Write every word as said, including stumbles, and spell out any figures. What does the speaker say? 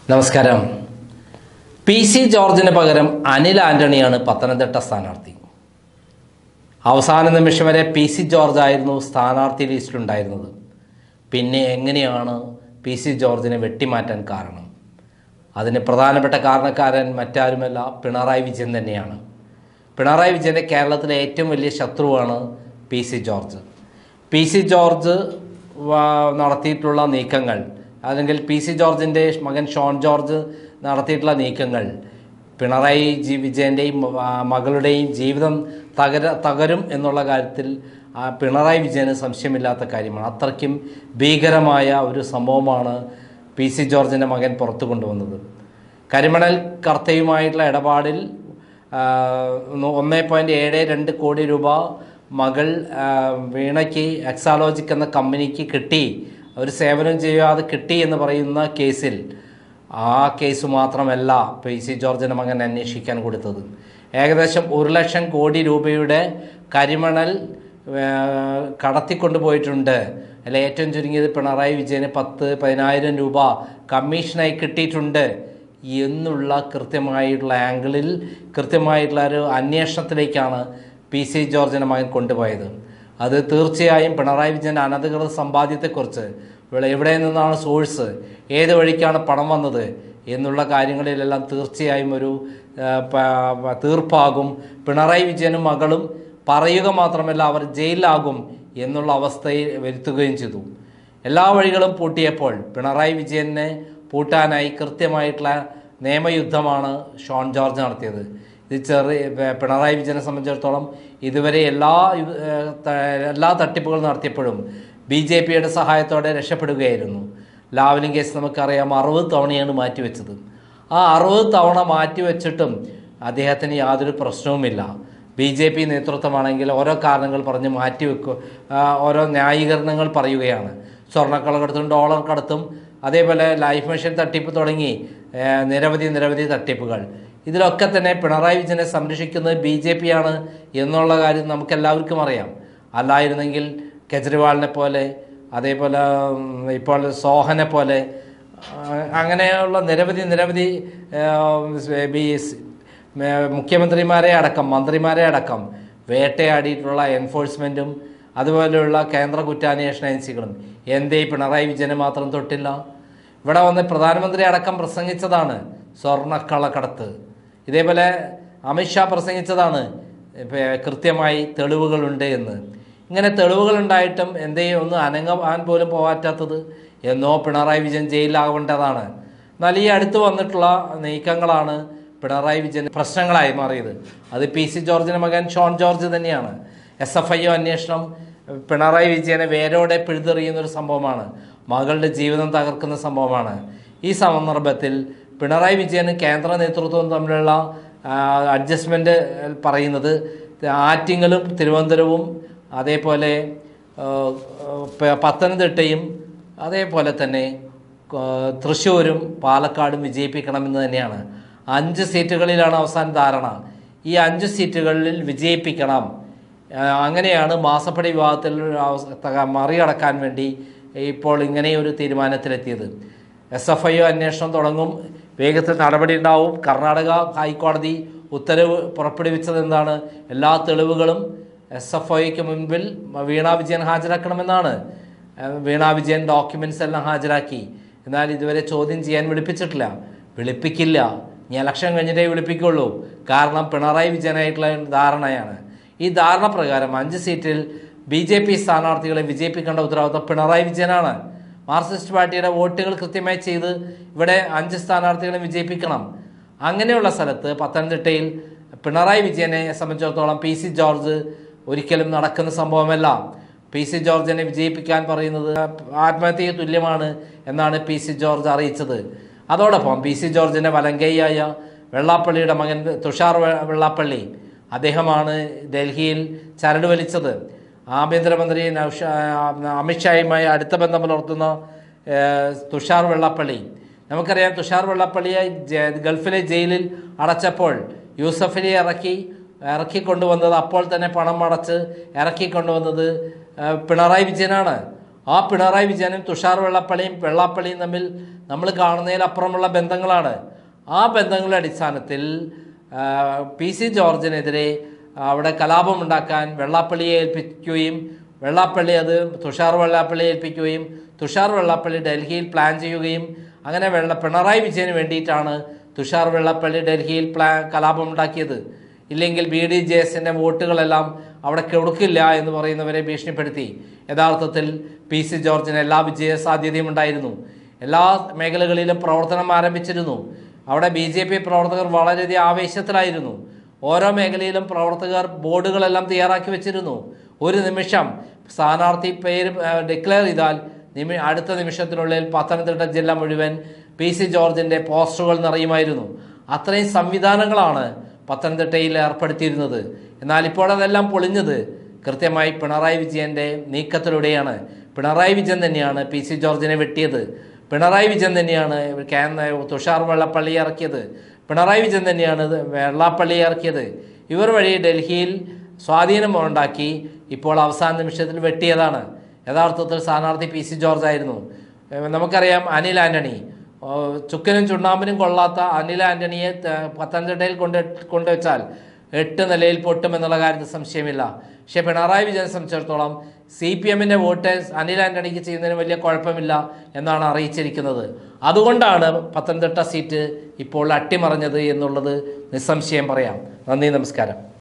നമസ്കാരം. P C ജോർജിന് പകരം അനിൽ ആന്റണിയാണ് പത്തനംതിട്ട സ്ഥാനാർത്ഥി. അവസാന നിമിഷം വരെ പി സി ജോർജ് ആയിരുന്നു സ്ഥാനാർത്ഥി ലിസ്റ്റിലുണ്ടായിരുന്നത്. പിന്നെ എങ്ങനെയാണ് പി സി ജോർജിനെ വെട്ടിമാറ്റാൻ കാരണം? അതിന് പ്രധാനപ്പെട്ട കാരണക്കാരൻ മറ്റാരുമല്ല, പിണറായി വിജയൻ തന്നെയാണ്. പിണറായി വിജയൻ്റെ കേരളത്തിലെ ഏറ്റവും വലിയ ശത്രുവാണ് P C George. P C George നടത്തിയിട്ടുള്ള നീക്കങ്ങൾ, അല്ലെങ്കിൽ പി സി ജോർജിൻ്റെ മകൻ ഷോൺ ജോർജ് നടത്തിയിട്ടുള്ള നീക്കങ്ങൾ പിണറായി ജി വിജയൻ്റെയും മകളുടെയും ജീവിതം തകര തകരും എന്നുള്ള കാര്യത്തിൽ പിണറായി വിജയന് സംശയമില്ലാത്ത കാര്യമാണ്. അത്രയ്ക്കും ഭീകരമായ ഒരു സംഭവമാണ് പി സി ജോർജിൻ്റെ മകൻ പുറത്തു കൊണ്ടുവന്നത്. കരിമണൽ കർത്തയുമായിട്ടുള്ള ഇടപാടിൽ ഒന്ന് പോയിൻറ്റ് ഏഴ് രണ്ട് കോടി രൂപ മകൾ വീണയ്ക്ക് എക്സാലോജിക് എന്ന കമ്പനിക്ക് കിട്ടി, ഒരു സേവനം ചെയ്യാതെ കിട്ടി എന്ന് പറയുന്ന കേസിൽ ആ കേസ് മാത്രമല്ല പി സി ജോർജിൻ്റെ മകൻ അന്വേഷിക്കാൻ കൊടുത്തത്. ഏകദേശം ഒരു ലക്ഷം കോടി രൂപയുടെ കരിമണൽ കടത്തിക്കൊണ്ടുപോയിട്ടുണ്ട്. അല്ല, ഏറ്റവും ചുരുങ്ങിയത് പിണറായി വിജയന് പത്ത് പതിനായിരം രൂപ കമ്മീഷനായി കിട്ടിയിട്ടുണ്ട് എന്നുള്ള കൃത്യമായിട്ടുള്ള ആംഗിളിൽ കൃത്യമായിട്ടുള്ള ഒരു അന്വേഷണത്തിലേക്കാണ് പി സി ജോർജിൻ്റെ മകൻ കൊണ്ടുപോയത്. അത് തീർച്ചയായും പിണറായി വിജയൻ്റെ അനധികൃത സമ്പാദ്യത്തെക്കുറിച്ച്, ഇവിടെ എവിടെ നിന്നാണ് സോഴ്സ്, ഏത് വഴിക്കാണ് പണം വന്നത് എന്നുള്ള കാര്യങ്ങളിലെല്ലാം തീർച്ചയായും ഒരു തീർപ്പാകും. പിണറായി വിജയനും മകളും പറയുക മാത്രമല്ല, അവർ ജയിലിലാകും എന്നുള്ള അവസ്ഥയിൽ വരുത്തുകയും ചെയ്തു. എല്ലാ വഴികളും പൂട്ടിയപ്പോൾ പിണറായി വിജയനെ പൂട്ടാനായി കൃത്യമായിട്ടുള്ള നിയമയുദ്ധമാണ് ഷോൺ ജോർജ് നടത്തിയത്. ഇത് ചെറിയ പിണറായി വിജയനെ സംബന്ധിച്ചിടത്തോളം ഇതുവരെ എല്ലാ എല്ലാ തട്ടിപ്പുകളും നടത്തിയപ്പോഴും ബി ജെ പിയുടെ സഹായത്തോടെ രക്ഷപ്പെടുകയായിരുന്നു. ലാവ്ലിൻ കേസ് നമുക്കറിയാം, അറുപത് തവണയാണ് മാറ്റിവെച്ചത്. ആ അറുപത് തവണ മാറ്റിവെച്ചിട്ടും അദ്ദേഹത്തിന് യാതൊരു പ്രശ്നവുമില്ല. ബി ജെ പി നേതൃത്വമാണെങ്കിൽ ഓരോ കാരണങ്ങൾ പറഞ്ഞ് മാറ്റിവെക്കും, ഓരോ ന്യായീകരണങ്ങൾ പറയുകയാണ്. സ്വർണ്ണക്കള്ളക്കടത്തും ഡോളർ കടത്തും, അതേപോലെ ലൈഫ് മിഷൻ തട്ടിപ്പ് തുടങ്ങി നിരവധി നിരവധി തട്ടിപ്പുകൾ. ഇതിലൊക്കെ തന്നെ പിണറായി വിജയനെ സംരക്ഷിക്കുന്നത് ബി ജെ പി ആണ് എന്നുള്ള കാര്യം നമുക്കെല്ലാവർക്കും അറിയാം. അല്ലായിരുന്നെങ്കിൽ കെജ്രിവാളിനെ പോലെ, അതേപോലെ ഇപ്പോൾ സോഹനെ പോലെ, അങ്ങനെയുള്ള നിരവധി നിരവധി മുഖ്യമന്ത്രിമാരെ അടക്കം മന്ത്രിമാരെ അടക്കം വേട്ടയാടിയിട്ടുള്ള എൻഫോഴ്സ്മെൻറ്റും അതുപോലെയുള്ള കേന്ദ്ര കുറ്റാന്വേഷണ ഏജൻസികളും എന്തേ പിണറായി വിജയനെ മാത്രം തൊട്ടില്ല? ഇവിടെ വന്ന് പ്രധാനമന്ത്രി അടക്കം പ്രസംഗിച്ചതാണ് സ്വർണ്ണക്കള്ളക്കടത്ത്. ഇതേപോലെ അമിത്ഷാ പ്രസംഗിച്ചതാണ് കൃത്യമായി തെളിവുകളുണ്ട് എന്ന്. ഇങ്ങനെ തെളിവുകളുണ്ടായിട്ടും എന്തേ ഒന്ന് അനങ്ങാൻ പോലും പോകാത്തത്? എന്നോ പിണറായി വിജയൻ ജയിലിലാവേണ്ടതാണ്. എന്നാൽ ഈ അടുത്ത് വന്നിട്ടുള്ള നീക്കങ്ങളാണ് പിണറായി വിജയൻ പ്രശ്നങ്ങളായി മാറിയത്. അത് പി സി ജോർജിൻ്റെ മകൻ ഷോൺ ജോർജ് തന്നെയാണ്. എസ് എഫ് ഐ ഒ അന്വേഷണം പിണറായി വിജയനെ വേരോടെ പിഴുതെറിയുന്നൊരു സംഭവമാണ്, മകളുടെ ജീവിതം തകർക്കുന്ന സംഭവമാണ്. ഈ സന്ദർഭത്തിൽ പിണറായി വിജയന് കേന്ദ്ര നേതൃത്വവും തമ്മിലുള്ള അഡ്ജസ്റ്റ്മെൻറ്റ് പറയുന്നത് ആറ്റിങ്ങലും തിരുവനന്തപുരവും അതേപോലെ പത്തനംതിട്ടയും അതേപോലെ തന്നെ തൃശ്ശൂരും പാലക്കാടും വിജയിപ്പിക്കണമെന്ന് തന്നെയാണ്. അഞ്ച് സീറ്റുകളിലാണ് അവസാന ധാരണ. ഈ അഞ്ച് സീറ്റുകളിൽ വിജയിപ്പിക്കണം. അങ്ങനെയാണ് മാസപ്പടി വിഭാഗത്തിൽ മറികടക്കാൻ വേണ്ടി ഇപ്പോൾ ഇങ്ങനെയൊരു തീരുമാനത്തിലെത്തിയത്. എസ് എഫ് ഐ ഒ അന്വേഷണം തുടങ്ങും, വേഗത്തിൽ നടപടി ഉണ്ടാവും. കർണാടക ഹൈക്കോടതി ഉത്തരവ് പുറപ്പെടുവിച്ചത് എന്താണ്? എല്ലാ തെളിവുകളും എസ് എഫ് ഐക്ക് മുൻപിൽ വീണ വിജയൻ ഹാജരാക്കണമെന്നാണ്. വീണ വിജയൻ ഡോക്യുമെൻറ്റ്സ് എല്ലാം ഹാജരാക്കി. എന്നാൽ ഇതുവരെ ചോദ്യം ചെയ്യാൻ വിളിപ്പിച്ചിട്ടില്ല. വിളിപ്പിക്കില്ല, ഇനി ഇലക്ഷൻ കഴിഞ്ഞിട്ടേ വിളിപ്പിക്കുള്ളൂ. കാരണം പിണറായി വിജയനായിട്ടുള്ള ധാരണയാണ്. ഈ ധാരണ പ്രകാരം അഞ്ച് സീറ്റിൽ ബി ജെ പി സ്ഥാനാർത്ഥികളെ വിജയിപ്പിക്കേണ്ട ഉത്തരവാദിത്വം പിണറായി വിജയനാണ്. മാർക്സിസ്റ്റ് പാർട്ടിയുടെ വോട്ടുകൾ കൃത്യമായി ചെയ്ത് ഇവിടെ അഞ്ച് സ്ഥാനാർത്ഥികളെ വിജയിപ്പിക്കണം. അങ്ങനെയുള്ള സ്ഥലത്ത് പത്തനംതിട്ടയിൽ പിണറായി വിജയനെ സംബന്ധിച്ചിടത്തോളം പി സി ജോർജ് ഒരിക്കലും നടക്കുന്ന സംഭവമല്ല. പി സി ജോർജിനെ വിജയിപ്പിക്കാൻ പറയുന്നത് ആത്മഹത്യയ്ക്ക് തുല്യമാണ് എന്നാണ് പി സി ജോർജ് അറിയിച്ചത്. അതോടൊപ്പം പി സി ജോർജിൻ്റെ വലങ്കൈയായ വെള്ളാപ്പള്ളിയുടെ മകൻ തുഷാർ വെള്ളാപ്പള്ളി, അദ്ദേഹമാണ് ഡൽഹിയിൽ ചരട് വലിച്ചത്. ആഭ്യന്തരമന്ത്രി അമിത്ഷായുമായി അടുത്ത ബന്ധം പുലർത്തുന്ന തുഷാർ വെള്ളാപ്പള്ളി, നമുക്കറിയാം തുഷാർ വെള്ളാപ്പള്ളിയെ ഗൾഫിലെ ജയിലിൽ അടച്ചപ്പോൾ യൂസഫലി ഇറക്കി ഇറക്കിക്കൊണ്ടുവന്നത് അപ്പോൾ തന്നെ പണം അടച്ച് ഇറക്കിക്കൊണ്ടുവന്നത് പിണറായി വിജയനാണ്. ആ പിണറായി വിജയനും തുഷാർ വെള്ളാപ്പള്ളിയും വെള്ളാപ്പള്ളിയും തമ്മിൽ നമ്മൾ കാണുന്നതിലപ്പുറമുള്ള ബന്ധങ്ങളാണ്. ആ ബന്ധങ്ങളുടെ അടിസ്ഥാനത്തിൽ പി സി ജോർജിനെതിരെ അവിടെ കലാപമുണ്ടാക്കാൻ വെള്ളാപ്പള്ളിയെ ഏൽപ്പിക്കുകയും വെള്ളാപ്പള്ളി അത് തുഷാർ വെള്ളാപ്പള്ളിയെ ഏൽപ്പിക്കുകയും തുഷാർ വെള്ളാപ്പള്ളി ഡൽഹിയിൽ പ്ലാൻ ചെയ്യുകയും അങ്ങനെ വെള്ള പിണറായി വിജയന് വേണ്ടിയിട്ടാണ് തുഷാർ വെള്ളാപ്പള്ളി ഡൽഹിയിൽ പ്ലാ കലാപമുണ്ടാക്കിയത്. ഇല്ലെങ്കിൽ ബി ഡി ജെ എസിൻ്റെ വോട്ടുകളെല്ലാം അവിടെ കൊടുക്കില്ല എന്ന് പറയുന്നവരെ ഭീഷണിപ്പെടുത്തി. യഥാർത്ഥത്തിൽ പി സി ജോർജിന് എല്ലാ വിജയ സാധ്യതയും ഉണ്ടായിരുന്നു. എല്ലാ മേഖലകളിലും പ്രവർത്തനം ആരംഭിച്ചിരുന്നു. അവിടെ ബി ജെ പി പ്രവർത്തകർ വളരെയധികം ആവേശത്തിലായിരുന്നു. ഓരോ മേഖലയിലും പ്രവർത്തകർ ബോർഡുകളെല്ലാം തയ്യാറാക്കി വെച്ചിരുന്നു. ഒരു നിമിഷം സ്ഥാനാർത്ഥി പേര് ഡിക്ലെയർ ചെയ്താൽ നിമി അടുത്ത നിമിഷത്തിനുള്ളിൽ പത്തനംതിട്ട ജില്ല മുഴുവൻ പി സി ജോർജിൻ്റെ പോസ്റ്ററുകൾ നിറയുമായിരുന്നു. അത്രയും സംവിധാനങ്ങളാണ് പത്തനംതിട്ടയിൽ ഏർപ്പെടുത്തിയിരുന്നത്. എന്നാൽ ഇപ്പോൾ അതെല്ലാം പൊളിഞ്ഞത് കൃത്യമായി പിണറായി വിജയൻ്റെ നീക്കത്തിലൂടെയാണ്. പിണറായി വിജയൻ തന്നെയാണ് പി സി ജോർജിനെ വെട്ടിയത്. പിണറായി വിജയൻ തന്നെയാണ് തുഷാർ വെള്ളാപ്പള്ളിയെ ഇറക്കിയത്. പിണറായി വിജയൻ തന്നെയാണ് വെള്ളാപ്പള്ളിയെ ഇറക്കിയത്. ഇവർ വഴി ഡൽഹിയിൽ സ്വാധീനമുണ്ടാക്കി ഇപ്പോൾ അവസാന നിമിഷത്തിൽ വെട്ടിയതാണ്. യഥാർത്ഥത്തിൽ സ്ഥാനാർത്ഥി പി സി ജോർജ് ആയിരുന്നു. നമുക്കറിയാം അനിൽ ആന്റണി, ചുക്കനും ചുണ്ണാമ്പിനും കൊള്ളാത്ത അനിൽ ആന്റണിയെ പത്തനംതിട്ടയിൽ കൊണ്ട് കൊണ്ടുവച്ചാൽ എട്ട് നിലയിൽ പൊട്ടുമെന്നുള്ള കാര്യത്തിൽ സംശയമില്ല. പക്ഷേ പിണറായി വിജയനെ സംബന്ധിച്ചിടത്തോളം സി പി എമ്മിൻ്റെ വോട്ട് അനിൽ ആന്റണിക്ക് ചെയ്യുന്നതിന് വലിയ കുഴപ്പമില്ല എന്നാണ് അറിയിച്ചിരിക്കുന്നത്. അതുകൊണ്ടാണ് പത്തനംതിട്ട സീറ്റ് ഇപ്പോൾ അട്ടിമറിഞ്ഞത് എന്നുള്ളത് നിസ്സംശയം പറയാം. നന്ദി, നമസ്കാരം.